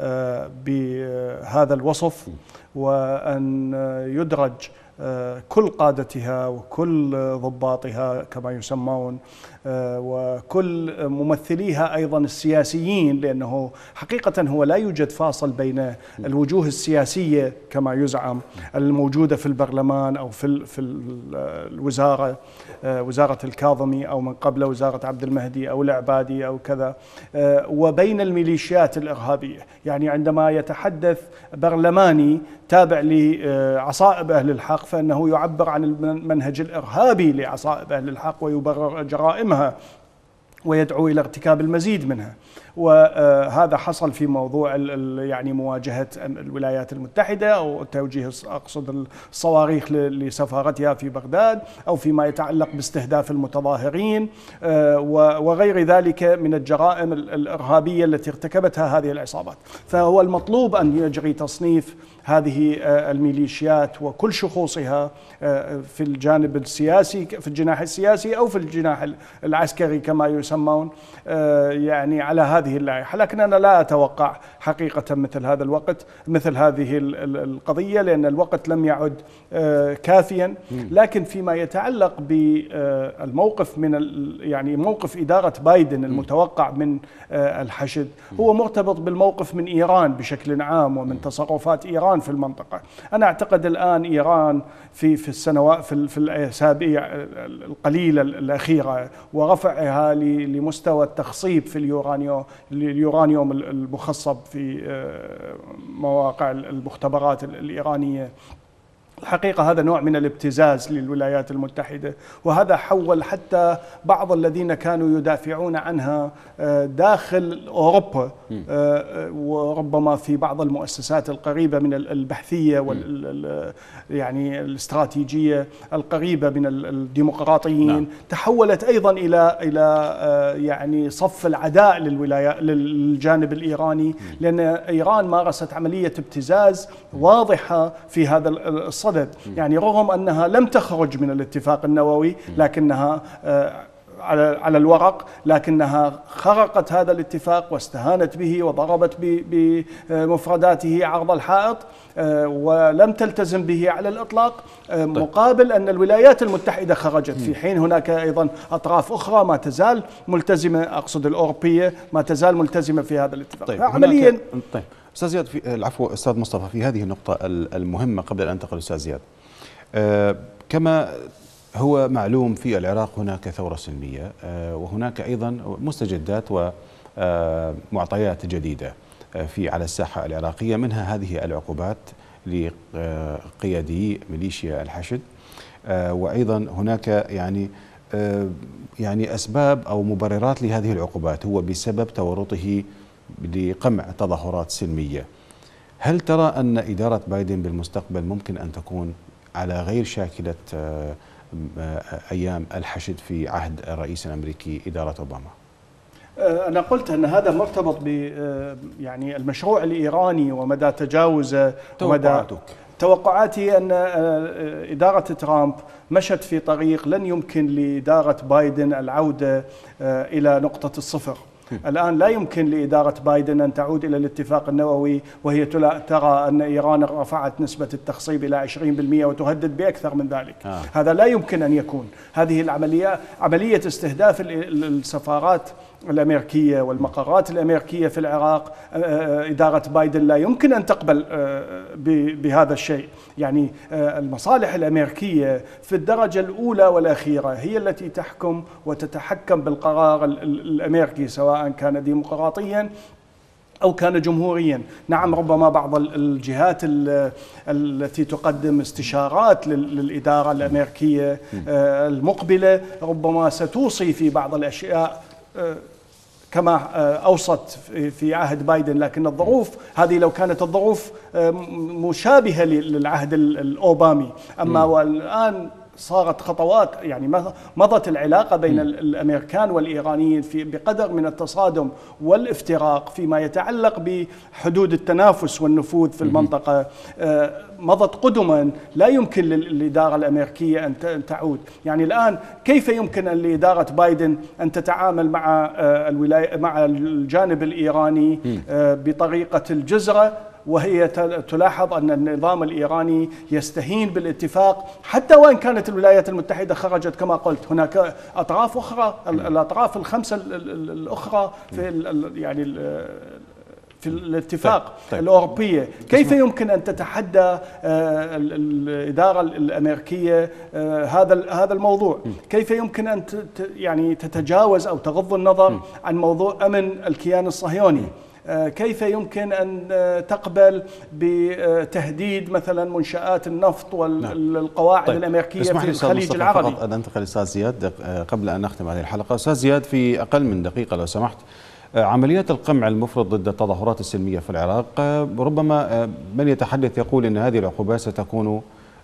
بهذا الوصف، وأن يدرج كل قادتها وكل ضباطها كما يسمون وكل ممثليها أيضا السياسيين، لأنه حقيقة هو لا يوجد فاصل بين الوجوه السياسية كما يزعم الموجودة في البرلمان أو في في الوزارة وزارة الكاظمي أو من قبل وزارة عبد المهدي أو العبادي أو كذا، وبين الميليشيات الإرهابية. يعني عندما يتحدث برلماني تابع لعصائب أهل الحق فإنه يعبر عن المنهج الإرهابي لعصائب أهل الحق ويبرر جرائمها ويدعو إلى ارتكاب المزيد منها. وهذا حصل في موضوع يعني مواجهة الولايات المتحدة أو توجيه أقصد الصواريخ لسفارتها في بغداد، أو فيما يتعلق باستهداف المتظاهرين وغير ذلك من الجرائم الإرهابية التي ارتكبتها هذه العصابات. فهو المطلوب أن يجري تصنيف هذه الميليشيات وكل شخوصها في الجانب السياسي في الجناح السياسي أو في الجناح العسكري كما يسمون يعني على هذه اللائحة. لكن أنا لا أتوقع حقيقة مثل هذا الوقت مثل هذه القضية، لأن الوقت لم يعد كافيا. لكن فيما يتعلق بالموقف من يعني موقف إدارة بايدن المتوقع من الحشد هو مرتبط بالموقف من إيران بشكل عام ومن تصرفات إيران في المنطقة. أنا أعتقد الآن إيران في في السنوات في في الأسابيع القليلة الأخيرة ورفعها لمستوى التخصيب في اليورانيوم اليورانيوم المخصب في مواقع المختبرات الإيرانية الحقيقة هذا نوع من الابتزاز للولايات المتحدة، وهذا حول حتى بعض الذين كانوا يدافعون عنها داخل أوروبا وربما في بعض المؤسسات القريبة من البحثية وال يعني الاستراتيجية القريبة من الديمقراطيين، نعم. تحولت أيضا إلى إلى يعني صف العداء للولايات للجانب الإيراني، لأن إيران مارست عملية ابتزاز واضحة في هذا الصدد. يعني رغم أنها لم تخرج من الاتفاق النووي، لكنها على على الورق، لكنها خرقت هذا الاتفاق واستهانت به وضربت بمفرداته عرض الحائط، ولم تلتزم به على الإطلاق، مقابل أن الولايات المتحدة خرجت، في حين هناك أيضا أطراف أخرى ما تزال ملتزمة، أقصد الأوروبية، ما تزال ملتزمة في هذا الاتفاق. طيب عمليا طيب أستاذ زياد، في العفو أستاذ مصطفى، في هذه النقطة المهمة قبل أن أنتقل أستاذ زياد، أه كما هو معلوم في العراق هناك ثورة سلمية، أه وهناك أيضا مستجدات ومعطيات جديدة في على الساحة العراقية، منها هذه العقوبات لقيادي ميليشيا الحشد، أه وأيضا هناك يعني أه يعني أسباب أو مبررات لهذه العقوبات هو بسبب تورطه لقمع تظاهرات سلمية. هل ترى أن إدارة بايدن بالمستقبل ممكن أن تكون على غير شاكلة أيام الحشد في عهد الرئيس الأمريكي إدارة أوباما؟ أنا قلت أن هذا مرتبط ب يعني المشروع الإيراني ومدى تجاوزه. توقعاتك؟ توقعاتي أن إدارة ترامب مشت في طريق لن يمكن لإدارة بايدن العودة إلى نقطة الصفر. الآن لا يمكن لإدارة بايدن أن تعود إلى الاتفاق النووي وهي ترى أن إيران رفعت نسبة التخصيب إلى عشرين بالمئة وتهدد بأكثر من ذلك. آه. هذا لا يمكن أن يكون. هذه العملية عملية استهداف السفارات الأمريكية والمقرات الأمريكية في العراق، إدارة بايدن لا يمكن أن تقبل بهذا الشيء. يعني المصالح الأمريكية في الدرجة الأولى والأخيرة هي التي تحكم وتتحكم بالقرار الأمريكي، سواء كان ديمقراطيا أو كان جمهوريا. نعم، ربما بعض الجهات التي تقدم استشارات للإدارة الأمريكية المقبلة ربما ستوصي في بعض الأشياء كما أوصت في عهد بايدن، لكن الظروف هذه لو كانت الظروف مشابهة للعهد الأوبامي. أما والآن صارت خطوات، يعني مضت العلاقة بين الأمريكان والإيرانيين في بقدر من التصادم والافتراق فيما يتعلق بحدود التنافس والنفوذ في المنطقة، مضت قدما لا يمكن للإدارة الأمريكية أن تعود. يعني الآن كيف يمكن لإدارة بايدن أن تتعامل مع الولاية مع الجانب الإيراني بطريقة الجزرة، وهي تلاحظ أن النظام الإيراني يستهين بالاتفاق، حتى وإن كانت الولايات المتحدة خرجت كما قلت. هناك أطراف أخرى، الأطراف الخمسة الأخرى في يعني في الاتفاق طيب. طيب. الأوروبية، كيف يمكن أن تتحدى الإدارة الأمريكية هذا هذا الموضوع؟ كيف يمكن أن يعني تتجاوز أو تغض النظر عن موضوع أمن الكيان الصهيوني؟ كيف يمكن أن تقبل بتهديد مثلا منشآت النفط والقواعد طيب. الأمريكية في الخليج العربي؟ فقط أن أنتقل أستاذ زياد قبل أن نختم هذه الحلقة. أستاذ زياد، في أقل من دقيقة لو سمحت، عمليات القمع المفرط ضد التظاهرات السلمية في العراق، ربما من يتحدث يقول أن هذه العقوبات ستكون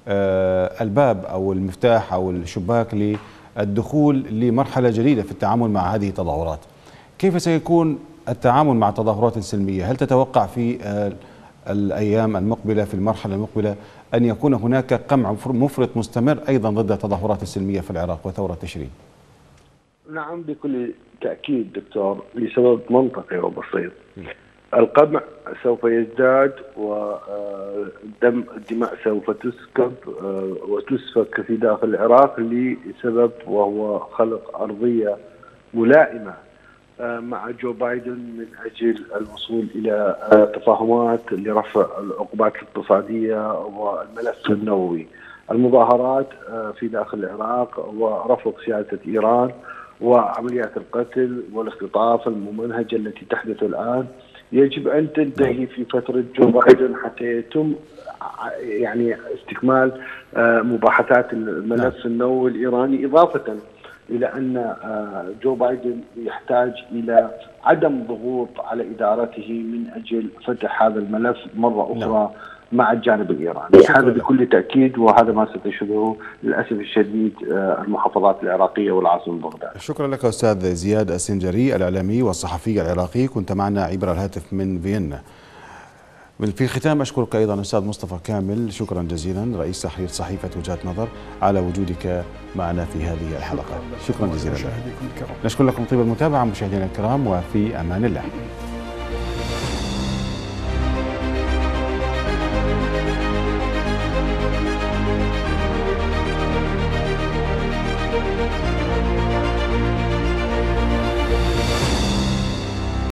الباب أو المفتاح أو الشباك للدخول لمرحلة جديدة في التعامل مع هذه التظاهرات. كيف سيكون التعامل مع التظاهرات السلمية؟ هل تتوقع في الأيام المقبلة في المرحلة المقبلة أن يكون هناك قمع مفرط مستمر أيضا ضد التظاهرات السلمية في العراق وثورة تشرين؟ نعم بكل تأكيد دكتور، لسبب منطقي وبسيط. القمع سوف يزداد ودم الدماء سوف تسكب وتسفك في داخل العراق لسبب، وهو خلق أرضية ملائمة مع جو بايدن من أجل الوصول إلى تفاهمات لرفع العقوبات الاقتصادية والملف النووي. المظاهرات في داخل العراق ورفض سياسة إيران وعمليات القتل والاختطاف الممنهجة التي تحدث الآن يجب أن تنتهي في فترة جو بايدن حتى يتم يعني استكمال مباحثات الملف النووي الإيراني، إضافة إلى أن جو بايدن يحتاج إلى عدم ضغوط على إدارته من أجل فتح هذا الملف مرة أخرى مع الجانب الإيراني. هذا بكل تأكيد، وهذا ما ستشهده للأسف الشديد المحافظات العراقية والعاصمة بغداد. شكرا لك أستاذ زياد السنجري الإعلامي والصحفي العراقي، كنت معنا عبر الهاتف من فيينا. في الختام أشكرك أيضا أستاذ مصطفى كامل، شكرا جزيلا رئيس تحرير صحيفة وجهات نظر على وجودك معنا في هذه الحلقة. شكرا جزيلا. نشكر لكم طيب المتابعة مشاهدينا الكرام، وفي أمان الله.